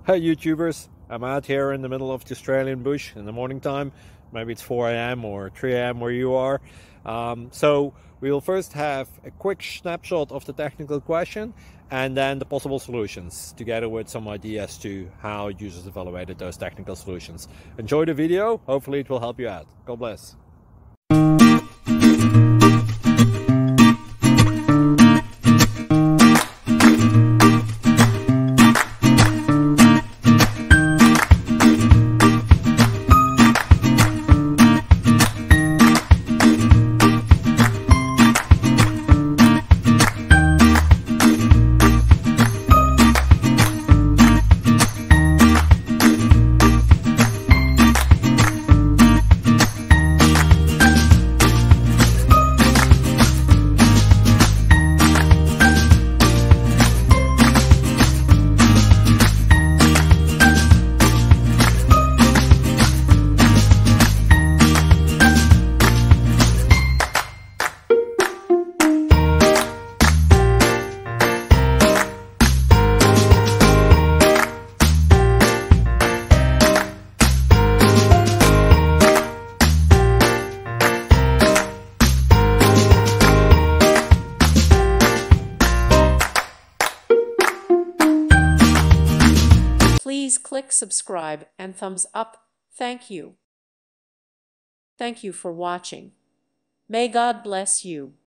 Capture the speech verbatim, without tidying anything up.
Hey YouTubers, I'm out here in the middle of the Australian bush in the morning time. Maybe it's four A M or three A M where you are. Um, so we'll first have a quick snapshot of the technical question and then the possible solutions, together with some ideas to how users evaluated those technical solutions. Enjoy the video, hopefully it will help you out. God bless. Please click subscribe and thumbs up. Thank you. Thank you for watching. May God bless you.